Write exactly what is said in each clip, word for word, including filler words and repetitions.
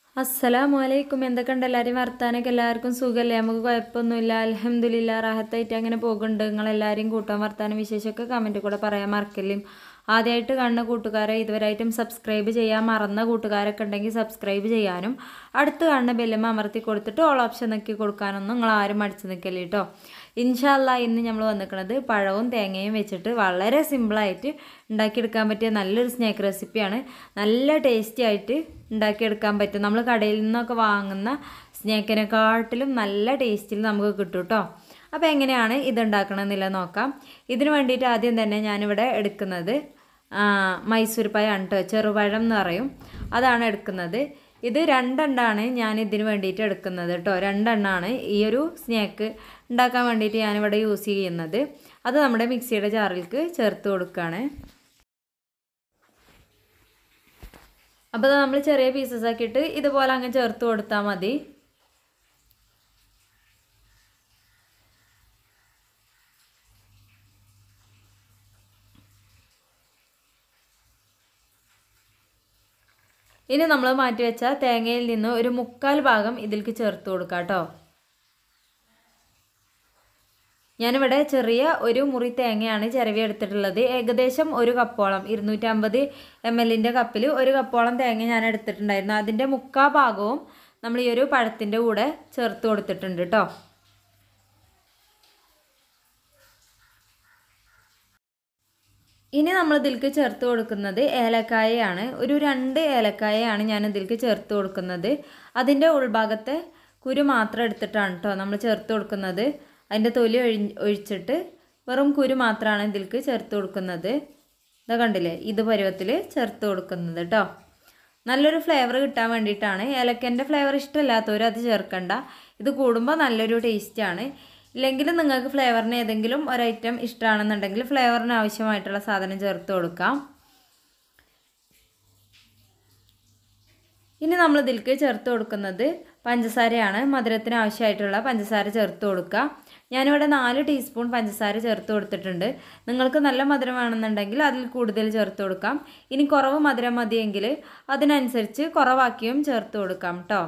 അസ്സലാമു അലൈക്കും. എന്തൊക്കെയുണ്ട് എല്ലാവരും വർത്താനൊക്കെ? എല്ലാവർക്കും സുഖമല്ലേ? നമുക്ക് കുഴപ്പമൊന്നുമില്ല, അൽഹംദുലില്ലാ, റാഹത്തായിട്ട് അങ്ങനെ പോകുന്നുണ്ട്. നിങ്ങളെല്ലാവരും കൂട്ടാൻ വർത്താനം വിശേഷമൊക്കെ കമൻറ്റ് കൂടെ പറയാൻ മറക്കല്ലേ. ആദ്യമായിട്ട് കാണുന്ന കൂട്ടുകാരെ, ഇതുവരെയായിട്ടും സബ്സ്ക്രൈബ് ചെയ്യാൻ മറന്ന കൂട്ടുകാരൊക്കെ ഉണ്ടെങ്കിൽ സബ്സ്ക്രൈബ് ചെയ്യാനും അടുത്ത് കാണുന്ന ബെല്ലുമ്മ അമർത്തി കൊടുത്തിട്ട് ഓൾ ഓപ്ഷൻ നോക്കി കൊടുക്കാനൊന്നും നിങ്ങൾ ആരും മടിച്ച് നിൽക്കല്ലേ കേട്ടോ. ഇൻഷാ അല്ലാ ഇന്ന് നമ്മൾ വന്നിരിക്കുന്നത് പഴവും തേങ്ങയും വെച്ചിട്ട് വളരെ സിമ്പിളായിട്ട് ഉണ്ടാക്കിയെടുക്കാൻ പറ്റിയ നല്ലൊരു സ്നാക്ക് റെസിപ്പിയാണ്. നല്ല ടേസ്റ്റി ആയിട്ട് ഉണ്ടാക്കിയെടുക്കാൻ പറ്റും. നമ്മൾ കടയിൽ നിന്നൊക്കെ വാങ്ങുന്ന സ്നാക്കിനെക്കാട്ടിലും നല്ല ടേസ്റ്റിൽ നമുക്ക് കിട്ടും കേട്ടോ. അപ്പോൾ എങ്ങനെയാണ് ഇതുണ്ടാക്കണമെന്നില്ല നോക്കാം. ഇതിന് വേണ്ടിയിട്ട് ആദ്യം തന്നെ ഞാനിവിടെ എടുക്കുന്നത് മൈസൂർ പഴമാണ് കേട്ടോ, ചെറുപഴം എന്ന് പറയും, അതാണ് എടുക്കുന്നത്. ഇത് രണ്ടെണ്ണമാണ് ഞാൻ ഇതിന് വേണ്ടിയിട്ട് എടുക്കുന്നത് കേട്ടോ. രണ്ടെണ്ണമാണ് ഈ ഒരു സ്നാക്ക് ഉണ്ടാക്കാൻ വേണ്ടിയിട്ട് ഞാനിവിടെ യൂസ് ചെയ്യുന്നത്. അത് നമ്മുടെ മിക്സിയുടെ ജാറിലേക്ക് ചേർത്ത് കൊടുക്കുകയാണ്. അപ്പോൾ നമ്മൾ ചെറിയ പീസസ് ആക്കിയിട്ട് ഇതുപോലെ അങ്ങ് ചേർത്ത് കൊടുത്താൽ മതി. ഇനി നമ്മൾ മാറ്റി വെച്ച തേങ്ങയിൽ നിന്ന് ഒരു മുക്കാൽ ഭാഗം ഇതിലേക്ക് ചേർത്ത് കൊടുക്കാം കേട്ടോ. ഞാനിവിടെ ചെറിയ ഒരു മുറി തേങ്ങയാണ് ചിരവി എടുത്തിട്ടുള്ളത്. ഏകദേശം ഒരു കപ്പോളം, ഇരുന്നൂറ്റമ്പത് എം എല്ലിൻ്റെ കപ്പിൽ ഒരു കപ്പോളം തേങ്ങ ഞാൻ എടുത്തിട്ടുണ്ടായിരുന്നു. അതിൻ്റെ മുക്കാ ഭാഗവും നമ്മൾ ഈ ഒരു പഴത്തിൻ്റെ കൂടെ ചേർത്ത് കൊടുത്തിട്ടുണ്ട് കേട്ടോ. ഇനി നമ്മൾ ഇതിലേക്ക് ചേർത്ത് കൊടുക്കുന്നത് ഏലക്കായയാണ്. ഒരു രണ്ട് ഏലക്കായയാണ് ഞാൻ ഇതിലേക്ക് ചേർത്ത് കൊടുക്കുന്നത്. അതിൻ്റെ ഉൾഭാഗത്തെ കുരു മാത്രം എടുത്തിട്ടാണ് കേട്ടോ നമ്മൾ ചേർത്ത് കൊടുക്കുന്നത്. അതിൻ്റെ തൊലി ഒഴി ഒഴിച്ചിട്ട് വെറും കുരു മാത്രമാണ് ഇതിലേക്ക് ചേർത്ത് കൊടുക്കുന്നത്. ഇതാ കണ്ടില്ലേ, ഇത് പരുവത്തിൽ ചേർത്ത് കൊടുക്കുന്നത് കേട്ടോ. നല്ലൊരു ഫ്ലേവർ കിട്ടാൻ വേണ്ടിയിട്ടാണ്. ഏലക്കൻ്റെ ഫ്ലേവർ ഇഷ്ടമില്ലാത്തവർ അത് ചേർക്കണ്ട. ഇത് കൂടുമ്പോൾ നല്ലൊരു ടേസ്റ്റാണ്. ഇല്ലെങ്കിൽ നിങ്ങൾക്ക് ഫ്ലേവറിന് ഏതെങ്കിലും ഒരു ഐറ്റം ഇഷ്ടമാണെന്നുണ്ടെങ്കിൽ ഫ്ലേവറിന് ആവശ്യമായിട്ടുള്ള സാധനം ചേർത്ത് കൊടുക്കാം. ഇനി നമ്മൾ ഇതിലേക്ക് ചേർത്ത് കൊടുക്കുന്നത് പഞ്ചസാരയാണ്. മധുരത്തിന് ആവശ്യമായിട്ടുള്ള പഞ്ചസാര ചേർത്ത് കൊടുക്കുക. ഞാനിവിടെ നാല് ടീസ്പൂൺ പഞ്ചസാര ചേർത്ത് കൊടുത്തിട്ടുണ്ട്. നിങ്ങൾക്ക് നല്ല മധുരം വേണമെന്നുണ്ടെങ്കിൽ അതിൽ കൂടുതൽ ചേർത്ത് കൊടുക്കാം. ഇനി കുറവ് മധുരം മതിയെങ്കിൽ അതിനനുസരിച്ച് കുറവാക്കിയും ചേർത്ത് കൊടുക്കാം കേട്ടോ.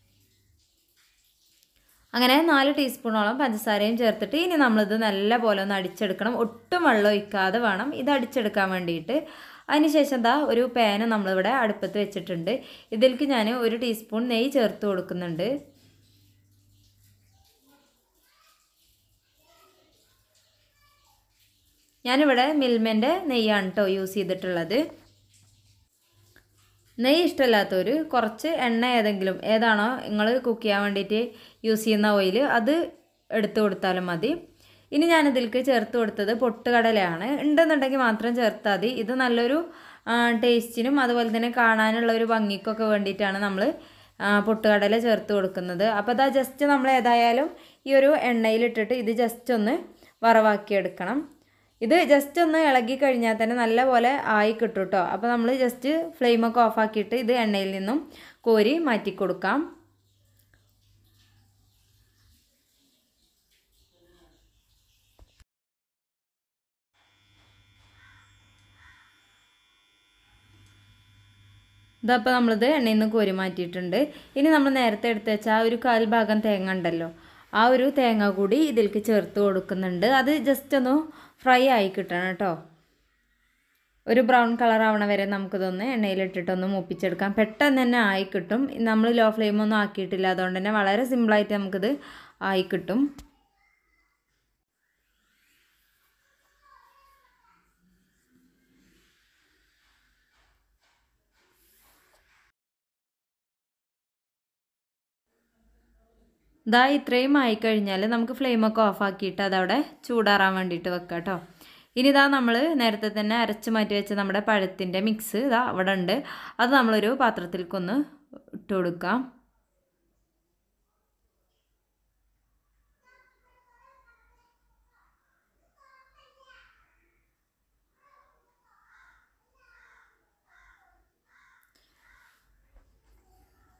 അങ്ങനെ നാല് ടീസ്പൂണോളം പഞ്ചസാരയും ചേർത്തിട്ട് ഇനി നമ്മളിത് നല്ല പോലെ ഒന്ന് അടിച്ചെടുക്കണം. ഒട്ടും വെള്ളം ഒഴിക്കാതെ വേണം ഇത് അടിച്ചെടുക്കാൻ വേണ്ടിയിട്ട്. അതിനുശേഷം ദാ ഒരു പാന് നമ്മളിവിടെ അടുപ്പത്ത് വെച്ചിട്ടുണ്ട്. ഇതിലേക്ക് ഞാൻ ഒരു ടീസ്പൂൺ നെയ്യ് ചേർത്ത് കൊടുക്കുന്നുണ്ട്. ഞാനിവിടെ മിൽമേൻ്റെ നെയ്യാണ് കേട്ടോ യൂസ് ചെയ്തിട്ടുള്ളത്. നെയ്യ് ഇഷ്ടമില്ലാത്തവർ കുറച്ച് എണ്ണ ഏതെങ്കിലും ഏതാണോ നിങ്ങൾ കുക്ക് ചെയ്യാൻ വേണ്ടിയിട്ട് യൂസ് ചെയ്യുന്ന ഓയിൽ അത് എടുത്ത് കൊടുത്താലും മതി. ഇനി ഞാനിതിലേക്ക് ചേർത്ത് കൊടുത്തത് പൊട്ടുകടലയാണ്. ഉണ്ടെന്നുണ്ടെങ്കിൽ മാത്രം ചേർത്താൽ മതി. ഇത് നല്ലൊരു ടേസ്റ്റിനും അതുപോലെ തന്നെ കാണാനുള്ള ഒരു ഭംഗിക്കൊക്കെ വേണ്ടിയിട്ടാണ് നമ്മൾ പൊട്ടുകടല ചേർത്ത് കൊടുക്കുന്നത്. അപ്പോൾ അതാ ജസ്റ്റ് നമ്മൾ ഏതായാലും ഈ ഒരു എണ്ണയിലിട്ടിട്ട് ഇത് ജസ്റ്റ് ഒന്ന് വറവാക്കിയെടുക്കണം. ഇത് ജസ്റ്റ് ഒന്ന് ഇളകി കഴിഞ്ഞാൽ തന്നെ നല്ലപോലെ ആയി കിട്ടും കേട്ടോ. അപ്പോൾ നമ്മൾ ജസ്റ്റ് ഫ്ലെയിമൊക്കെ ഓഫാക്കിയിട്ട് ഇത് എണ്ണയിൽ നിന്നും കോരി മാറ്റി കൊടുക്കാം. ഇതപ്പോൾ നമ്മളിത് എണ്ണയിൽ നിന്ന് കോരി മാറ്റിയിട്ടുണ്ട്. ഇനി നമ്മൾ നേരത്തെ എടുത്ത് വെച്ചാൽ ആ ഒരു കാൽ ഭാഗം തേങ്ങ ഉണ്ടല്ലോ, ആ ഒരു തേങ്ങ കൂടി ഇതിലേക്ക് ചേർത്ത് കൊടുക്കുന്നുണ്ട്. അത് ജസ്റ്റ് ഒന്ന് ഫ്രൈ ആയി കിട്ടണം കേട്ടോ. ഒരു ബ്രൗൺ കളർ ആവണ വരെ നമുക്കിതൊന്ന് എണ്ണയിലിട്ടിട്ടൊന്ന് മൂപ്പിച്ചെടുക്കാം. പെട്ടെന്ന് തന്നെ ആയി കിട്ടും. നമ്മൾ ലോ ഫ്ലെയിമൊന്നും ആക്കിയിട്ടില്ല, അതുകൊണ്ട് തന്നെ വളരെ സിമ്പിളായിട്ട് നമുക്കിത് ആയി കിട്ടും. ഇതാ ഇത്രയും ആയിക്കഴിഞ്ഞാൽ നമുക്ക് ഫ്ലെയിമൊക്കെ ഓഫാക്കിയിട്ട് അതവിടെ ചൂടാറാൻ വേണ്ടിയിട്ട് വെക്കാം കേട്ടോ. ഇനി ഇതാ നമ്മൾ നേരത്തെ തന്നെ അരച്ച് മാറ്റി വെച്ച നമ്മുടെ പഴത്തിൻ്റെ മിക്സ് ഇതാ അവിടെ ഉണ്ട്. അത് നമ്മളൊരു പാത്രത്തിലേക്കൊന്ന് ഇട്ട് കൊടുക്കാം.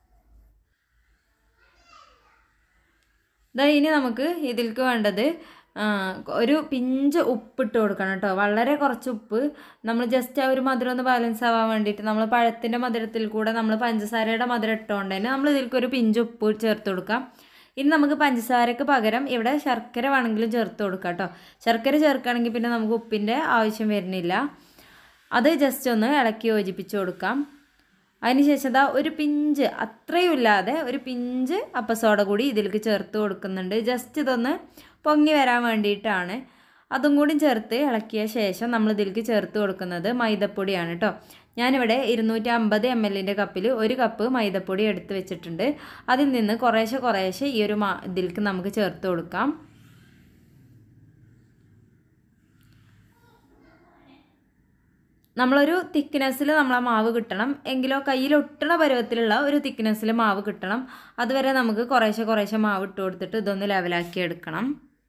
ഇതാ ഇനി നമുക്ക് ഇതിലേക്ക് വേണ്ടത് ഒരു പിഞ്ച് ഉപ്പിട്ട് കൊടുക്കണം കേട്ടോ. വളരെ കുറച്ച് ഉപ്പ്. നമ്മൾ ജസ്റ്റ് ആ ഒരു മധുരം ഒന്ന് ബാലൻസ് ആവാൻ വേണ്ടിയിട്ട് നമ്മൾ പഴത്തിൻ്റെ മധുരത്തിൽ കൂടെ നമ്മൾ പഞ്ചസാരയുടെ മധുരം ഇട്ടുകൊണ്ട് തന്നെ നമ്മൾ ഇതിലേക്ക് ഒരു പിഞ്ച് ഉപ്പ് ചേർത്ത് കൊടുക്കാം. ഇനി നമുക്ക് പഞ്ചസാരക്ക് പകരം ഇവിടെ ശർക്കര വേണമെങ്കിലും ചേർത്ത് കൊടുക്കാം കേട്ടോ. ശർക്കര ചേർക്കുകയാണെങ്കിൽ പിന്നെ നമുക്ക് ഉപ്പിൻ്റെ ആവശ്യം വരുന്നില്ല. അത് ജസ്റ്റ് ഒന്ന് ഇളക്കി യോജിപ്പിച്ച് കൊടുക്കാം. അതിനുശേഷം ഇതാ ഒരു പിഞ്ച്, അത്രയും ഇല്ലാതെ ഒരു പിഞ്ച് അപ്പസോഡ കൂടി ഇതിലേക്ക് ചേർത്ത് കൊടുക്കുന്നുണ്ട്. ജസ്റ്റ് ഇതൊന്ന് പൊങ്ങി വരാൻ വേണ്ടിയിട്ടാണ്. അതും കൂടി ചേർത്ത് ഇളക്കിയ ശേഷം നമ്മൾ ഇതിലേക്ക് ചേർത്ത് കൊടുക്കുന്നത് മൈദപ്പൊടിയാണ് കേട്ടോ. ഞാനിവിടെ ഇരുന്നൂറ്റി അമ്പത് എം എല്ലിൻ്റെ കപ്പിൽ ഒരു കപ്പ് മൈദപ്പൊടി എടുത്ത് വെച്ചിട്ടുണ്ട്. അതിൽ നിന്ന് കുറേശ്ശെ കുറേശ്ശെ ഈ ഒരു മാ ഇതിലേക്ക് നമുക്ക് ചേർത്ത് കൊടുക്കാം. നമ്മളൊരു തിക്നെസ്സിൽ നമ്മളെ മാവ് കിട്ടണം. എങ്കിലോ കയ്യിൽ ഒട്ടണ പരുവത്തിലുള്ള ഒരു തിക്നെസ്സിൽ മാവ് കിട്ടണം. അതുവരെ നമുക്ക് കുറേശ്ശെ കുറേശ്ശെ മാവ് ഇട്ട് കൊടുത്തിട്ട് ഇതൊന്ന് ലെവലാക്കി എടുക്കണം.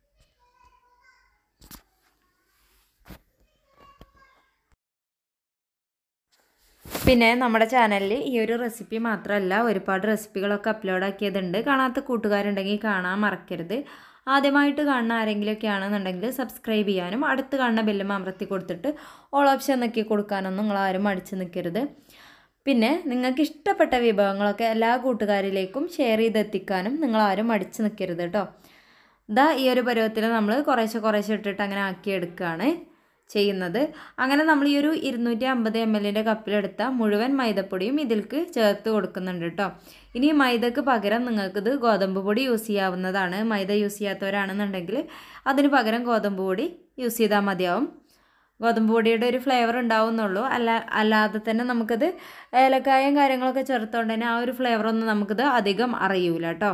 പിന്നെ നമ്മുടെ ചാനലിൽ ഈ ഒരു റെസിപ്പി മാത്രമല്ല ഒരുപാട് റെസിപ്പികളൊക്കെ അപ്ലോഡ് ആക്കിയതുണ്ട്. കാണാത്ത കൂട്ടുകാരുണ്ടെങ്കിൽ കാണാൻ മറക്കരുത്. ആദ്യമായിട്ട് കാണുന്ന ആരെങ്കിലുമൊക്കെ ആണെന്നുണ്ടെങ്കിൽ സബ്സ്ക്രൈബ് ചെയ്യാനും അടുത്ത് കാണുന്ന ബെല്ലും അമർത്തി കൊടുത്തിട്ട് ഓൾ ഓപ്ഷൻ നോക്കി കൊടുക്കാനൊന്നും നിങ്ങളാരും അടിച്ച് നിൽക്കരുത്. പിന്നെ നിങ്ങൾക്ക് ഇഷ്ടപ്പെട്ട വിഭവങ്ങളൊക്കെ എല്ലാ കൂട്ടുകാരിലേക്കും ഷെയർ ചെയ്തെത്തിക്കാനും നിങ്ങളാരും അടിച്ച് നിൽക്കരുത് കേട്ടോ. ഇതാ ഈ ഒരു പരുവത്തിൽ നമ്മൾ കുറേശ്ശെ കുറേശ്ശെ ഇട്ടിട്ട് അങ്ങനെ ആക്കിയെടുക്കുകയാണ് ചെയ്യുന്നത്. അങ്ങനെ നമ്മൾ ഈ ഒരു ഇരുന്നൂറ്റി അമ്പത് എം എല്ലിൻ്റെ കപ്പിലെടുത്ത മുഴുവൻ മൈദപ്പൊടിയും ഇതിലേക്ക് ചേർത്ത് കൊടുക്കുന്നുണ്ട് കേട്ടോ. ഇനി മൈദക്ക് പകരം നിങ്ങൾക്കിത് ഗോതമ്പ് പൊടി യൂസ് ചെയ്യാവുന്നതാണ്. മൈദ യൂസ് ചെയ്യാത്തവരാണെന്നുണ്ടെങ്കിൽ അതിന് പകരം ഗോതമ്പ് പൊടി യൂസ് ചെയ്താൽ മതിയാവും. ഗോതമ്പ് പൊടിയുടെ ഒരു ഫ്ലേവർ ഉണ്ടാവുന്നുള്ളൂ. അല്ല അല്ലാതെ തന്നെ നമുക്കത് ഏലക്കായും കാര്യങ്ങളൊക്കെ ചേർത്തുകൊണ്ട് തന്നെ ആ ഒരു ഫ്ലേവറൊന്നും നമുക്കിത് അധികം അറിയൂല കേട്ടോ.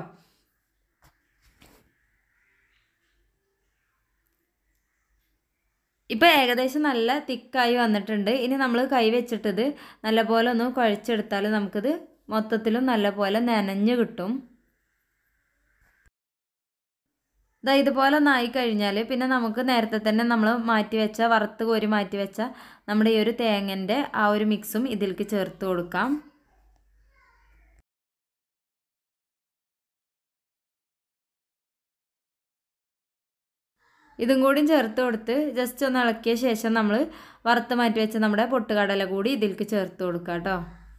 ഇപ്പോൾ ഏകദേശം നല്ല തിക്കായി വന്നിട്ടുണ്ട്. ഇനി നമ്മൾ കൈ വെച്ചിട്ടത് നല്ലപോലെ ഒന്ന് കുഴച്ചെടുത്താൽ നമുക്കിത് മൊത്തത്തിലും നല്ലപോലെ നനഞ്ഞ് കിട്ടും. ഇതാ ഇതുപോലെ ഒന്നായി കഴിഞ്ഞാൽ പിന്നെ നമുക്ക് നേരത്തെ തന്നെ നമ്മൾ മാറ്റി വെച്ച വറുത്ത് കോരി മാറ്റി വെച്ച നമ്മുടെ ഈ ഒരു തേങ്ങൻ്റെ ആ ഒരു മിക്സും ഇതിലേക്ക് ചേർത്ത് കൊടുക്കാം. ഇതും കൂടി ചേർത്ത് കൊടുത്ത് ജസ്റ്റ് ഒന്ന് ഇളക്കിയ ശേഷം നമ്മൾ വറുത്ത് മാറ്റി വെച്ച നമ്മുടെ പൊട്ടുകടല കൂടി ഇതിലേക്ക് ചേർത്ത് കൊടുക്കുക കേട്ടോ.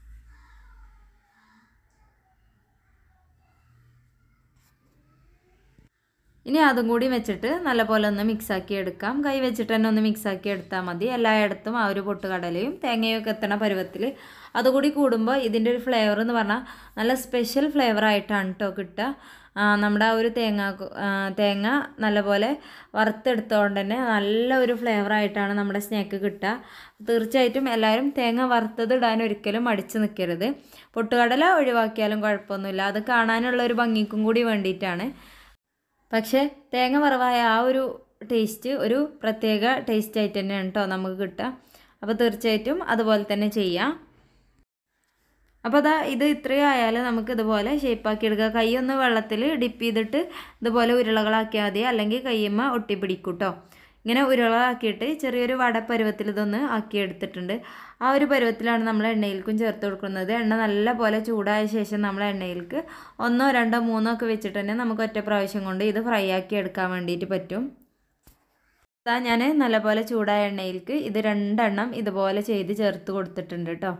ഇനി അതും കൂടി വെച്ചിട്ട് നല്ലപോലെ ഒന്ന് മിക്സാക്കി എടുക്കാം. കൈ വെച്ചിട്ട് തന്നെ ഒന്ന് മിക്സാക്കി എടുത്താൽ മതി. എല്ലായിടത്തും ആ ഒരു പൊട്ടുകടലയും തേങ്ങയും ഒക്കെ എത്തണ പരുവത്തിൽ. അതുകൂടി കൂടുമ്പോൾ ഇതിൻ്റെ ഒരു ഫ്ലേവർ എന്ന് പറഞ്ഞാൽ നല്ല സ്പെഷ്യൽ ഫ്ലേവർ ആയിട്ടാണ് കേട്ടോ കിട്ടുക. നമ്മുടെ ആ ഒരു തേങ്ങ തേങ്ങ നല്ലപോലെ വറുത്തെടുത്തുകൊണ്ട് തന്നെ നല്ല ഒരു ഫ്ലേവറായിട്ടാണ് നമ്മുടെ സ്നാക്ക് കിട്ടുക. തീർച്ചയായിട്ടും എല്ലാവരും തേങ്ങ വറുത്തത് ഇടാൻ ഒരിക്കലും മടിച്ച് നിൽക്കരുത്. പൊട്ടുകടല ഒഴിവാക്കിയാലും കുഴപ്പമൊന്നുമില്ല. അത് കാണാനുള്ള ഒരു ഭംഗിക്കും കൂടി വേണ്ടിയിട്ടാണ്. പക്ഷേ തേങ്ങ വറവായ ആ ഒരു ടേസ്റ്റ് ഒരു പ്രത്യേക ടേസ്റ്റ് ആയിട്ട് തന്നെയാണ് കേട്ടോ നമുക്ക് കിട്ടുക. അപ്പോൾ തീർച്ചയായിട്ടും അതുപോലെ തന്നെ ചെയ്യാം. അപ്പോൾ അതാ ഇത് ഇത്രയും ആയാലും നമുക്ക് ഇതുപോലെ ഷേപ്പാക്കി എടുക്കുക. കൈ ഒന്ന് വെള്ളത്തിൽ ഡിപ്പ് ചെയ്തിട്ട് ഇതുപോലെ ഉരുളകളാക്കിയാൽ മതി. അല്ലെങ്കിൽ കയ്യമ്മ ഒട്ടിപ്പിടിക്കും കേട്ടോ. ഇങ്ങനെ ഉരുളകളാക്കിയിട്ട് ചെറിയൊരു വട പരുവത്തിൽ ഇതൊന്ന് ആക്കിയെടുത്തിട്ടുണ്ട്. ആ ഒരു പരുവത്തിലാണ് നമ്മൾ എണ്ണയിലേക്കും ചേർത്ത് കൊടുക്കുന്നത്. എണ്ണ നല്ല പോലെ ചൂടായ ശേഷം നമ്മൾ എണ്ണയിലേക്ക് ഒന്നോ രണ്ടോ മൂന്നോ ഒക്കെ വെച്ചിട്ട് തന്നെ നമുക്ക് ഒറ്റ പ്രാവശ്യം കൊണ്ട് ഇത് ഫ്രൈ ആക്കി എടുക്കാൻ വേണ്ടിയിട്ട് പറ്റും. അതാ ഞാൻ നല്ലപോലെ ചൂടായ എണ്ണയിലേക്ക് ഇത് രണ്ടെണ്ണം ഇതുപോലെ ചെയ്ത് ചേർത്ത് കൊടുത്തിട്ടുണ്ട് കേട്ടോ.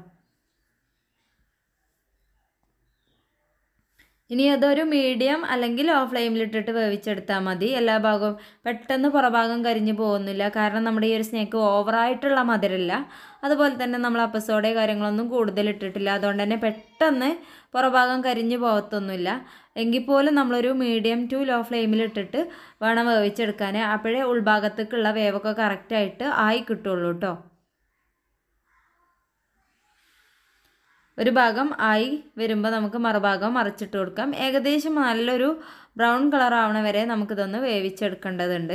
ഇനി അതൊരു മീഡിയം അല്ലെങ്കിൽ ലോ ഫ്ലെയിമിലിട്ടിട്ട് വേവിച്ചെടുത്താൽ മതി. എല്ലാ ഭാഗവും പെട്ടെന്ന് പുറഭാഗം കരിഞ്ഞു പോകുന്നില്ല. കാരണം നമ്മുടെ ഈ ഒരു സ്നാക്ക് ഓവറായിട്ടുള്ള മധുരമില്ല. അതുപോലെ തന്നെ നമ്മൾ അപ്പസോഡയോ കാര്യങ്ങളൊന്നും കൂടുതൽ ഇട്ടിട്ടില്ല. അതുകൊണ്ട് തന്നെ പെട്ടെന്ന് പുറഭാഗം കരിഞ്ഞു പോകത്തൊന്നുമില്ല. എങ്കിൽ പോലും നമ്മളൊരു മീഡിയം ടു ലോ ഫ്ലെയിമിലിട്ടിട്ട് വേണം വേവിച്ചെടുക്കാൻ. അപ്പോഴേ ഉൾഭാഗത്തേക്കുള്ള വേവൊക്കെ കറക്റ്റായിട്ട് ആയി കിട്ടുള്ളൂ കേട്ടോ. ഒരു ഭാഗം ആയി വരുമ്പോൾ നമുക്ക് മറുഭാഗം മറിച്ചിട്ട് കൊടുക്കാം. ഏകദേശം നല്ലൊരു ബ്രൗൺ കളർ ആവണ വരെ നമുക്കിതൊന്ന് വേവിച്ചെടുക്കേണ്ടതുണ്ട്.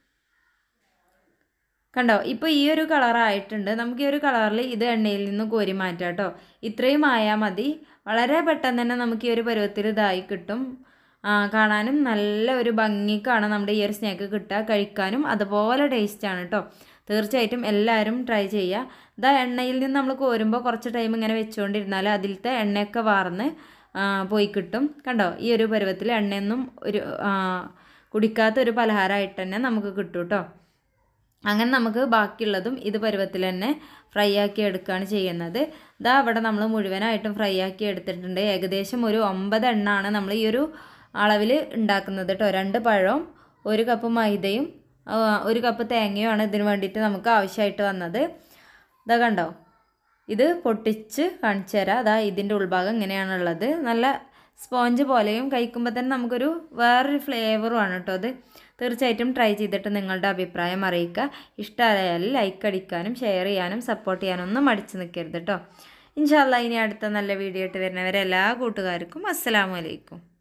കണ്ടോ, ഇപ്പോൾ ഈ ഒരു കളറായിട്ടുണ്ട്. നമുക്ക് ഈ ഒരു കളറിൽ ഇത് എണ്ണയിൽ നിന്ന് കോരി മാറ്റാം കേട്ടോ. ഇത്രയും ആയാൽ മതി. വളരെ പെട്ടെന്ന് തന്നെ നമുക്ക് ഈ ഒരു പരുവത്തിൽ ഇതായി കിട്ടും. കാണാനും നല്ല ഒരു ഭംഗിക്കാണ് നമ്മുടെ ഈ ഒരു സ്നാക്ക് കിട്ടുക. കഴിക്കാനും അതുപോലെ ടേസ്റ്റാണ് കേട്ടോ. തീർച്ചയായിട്ടും എല്ലാവരും ട്രൈ ചെയ്യുക. ഇതാ എണ്ണയിൽ നിന്ന് നമ്മൾ കോരുമ്പോൾ കുറച്ച് ടൈം ഇങ്ങനെ വെച്ചുകൊണ്ടിരുന്നാൽ അതിലത്തെ എണ്ണയൊക്കെ വാർന്ന് പോയി കിട്ടും. കണ്ടോ, ഈ ഒരു പരുവത്തിൽ എണ്ണയൊന്നും ഒരു കുടിക്കാത്തൊരു പലഹാരമായിട്ട് തന്നെ നമുക്ക് കിട്ടും കേട്ടോ. അങ്ങനെ നമുക്ക് ബാക്കിയുള്ളതും ഇത് പരുവത്തിൽ തന്നെ ഫ്രൈ ആക്കി എടുക്കുകയാണ് ചെയ്യുന്നത്. ഇതാ അവിടെ നമ്മൾ മുഴുവനായിട്ടും ഫ്രൈ ആക്കി എടുത്തിട്ടുണ്ട്. ഏകദേശം ഒരു ഒമ്പത് എണ്ണമാണ് നമ്മൾ ഈ ഒരു അളവിൽ ഉണ്ടാക്കുന്നത് കേട്ടോ. രണ്ട് പഴവും ഒരു കപ്പ് മൈദയും ഒരു കപ്പ് തേങ്ങയുമാണ് ഇതിന് വേണ്ടിയിട്ട് നമുക്ക് ആവശ്യമായിട്ട് വന്നത്. ഇതാ കണ്ടോ, ഇത് പൊട്ടിച്ച് കാണിച്ചു തരാം. അതാ ഇതിൻ്റെ ഉൾഭാഗം ഇങ്ങനെയാണുള്ളത്. നല്ല സ്പോഞ്ച് പോലെയും കഴിക്കുമ്പോൾ തന്നെ നമുക്കൊരു വേറൊരു ഫ്ലേവറുമാണ് കേട്ടോ അത്. തീർച്ചയായിട്ടും ട്രൈ ചെയ്തിട്ട് നിങ്ങളുടെ അഭിപ്രായം അറിയിക്കുക. ഇഷ്ടമായാൽ ലൈക്ക് അടിക്കാനും ഷെയർ ചെയ്യാനും സപ്പോർട്ട് ചെയ്യാനും ഒന്നും മടിച്ച് നിൽക്കരുത് കേട്ടോ. ഇൻഷാ അല്ലാഹ് ഇനി അടുത്ത നല്ല വീഡിയോ ആയിട്ട് വരുന്നവരെ എല്ലാ കൂട്ടുകാർക്കും അസ്സലാമു അലൈക്കും.